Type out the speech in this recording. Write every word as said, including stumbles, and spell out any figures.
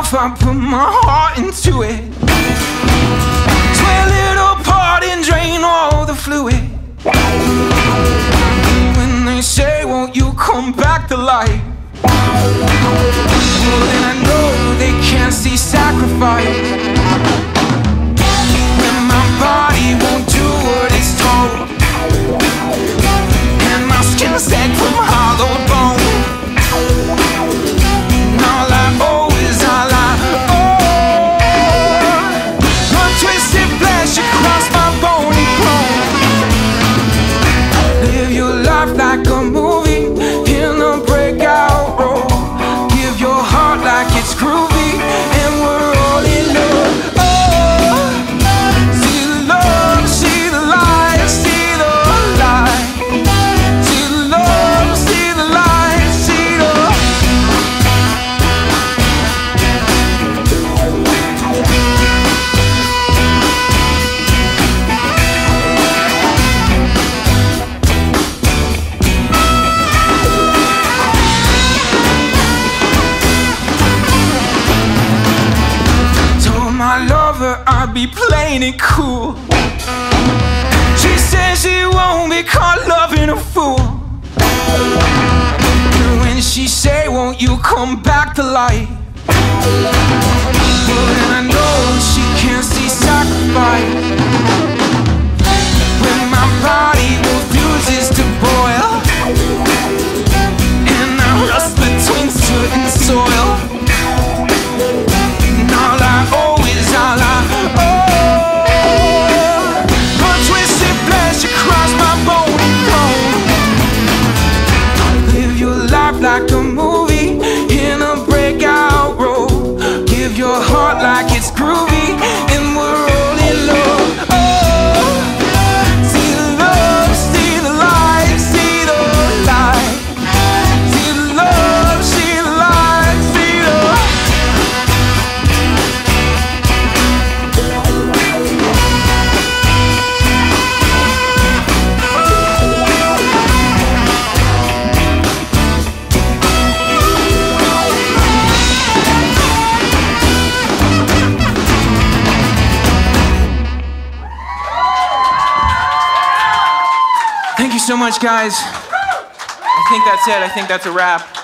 life, I put my heart into it. Swear a little part and drain all the fluid. When they say, won't you come back to life? Well, then I know they can't see sacrifice. When my body won't do what it's told, and my skin's dead from hollow bone. And all I owe is all I owe. No twisted flesh across my bony bone. Live your life like a movie in a breakout role. Give your heart like it's groovy, and we're all in love. Oh, see the love, see the light, see the light. See the love, see the light, see the. Told my lover I'd be playing it cool. She says she won't be caught loving a fool. And when she say, won't you come back to life? Well, then I know she can't see sacrifice. When my body refuses to boil, and I rust between soot and soil. And all I owe is all I owe. No twisted flesh across my bony bone. Live your life like a movie in a breakout role. Give your heart like it's groovy, and we're all in love. Oh, see the love, see the light, see the light. See the love, see the light, see the. Thank you so much, guys. I think that's it. I think that's a wrap.